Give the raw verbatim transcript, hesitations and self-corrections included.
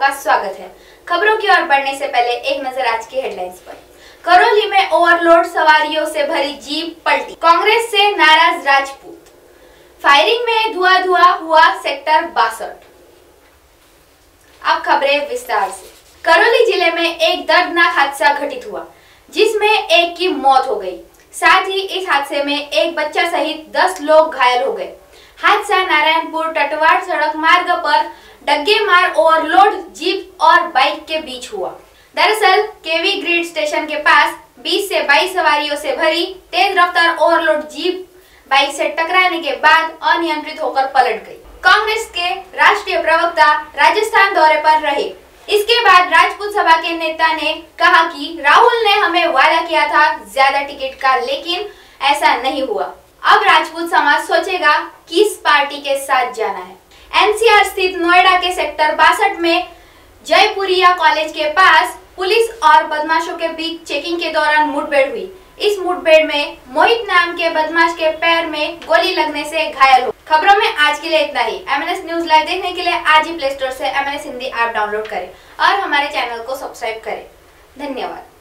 आपका स्वागत है। खबरों की ओर बढ़ने से पहले एक नजर आज की हेडलाइंस पर। करौली में ओवरलोड सवारियों से भरी जीप पलटी, कांग्रेस से नाराज राजपूत। फायरिंग में धुआं धुआं हुआ सेक्टर बासठ। अब खबरें विस्तार से। करौली जिले में एक दर्दनाक हादसा घटित हुआ, जिसमें एक की मौत हो गई। साथ ही इस हादसे में एक बच्चा सहित दस लोग घायल हो गए। हादसा नारायणपुर टटवाड़ सड़क मार्ग पर डग्गेमार ओवरलोड जीप और बाइक के बीच हुआ। दरअसल केवी ग्रिड स्टेशन के पास बीस से बाईस सवारियों से भरी तेज रफ्तार ओवरलोड जीप बाइक से टकराने के बाद अनियंत्रित होकर पलट गई। कांग्रेस के राष्ट्रीय प्रवक्ता राजस्थान दौरे पर रहे। इसके बाद राजपूत सभा के नेता ने कहा कि राहुल ने हमें वादा किया था ज्यादा टिकट का, लेकिन ऐसा नहीं हुआ। अब राजपूत समाज सोचेगा किस पार्टी के साथ जाना है। एनसीआर स्थित नोएडा के सेक्टर बासठ में जयपुरिया कॉलेज के पास पुलिस और बदमाशों के बीच चेकिंग के दौरान मुठभेड़ हुई। इस मुठभेड़ में मोहित नाम के बदमाश के पैर में गोली लगने से घायल हो। खबरों में आज के लिए इतना ही। एमएनएस न्यूज लाइव देखने के लिए आज ही प्ले स्टोर से एमएनएस हिंदी ऐप डाउनलोड करें और हमारे चैनल को सब्सक्राइब करें। धन्यवाद।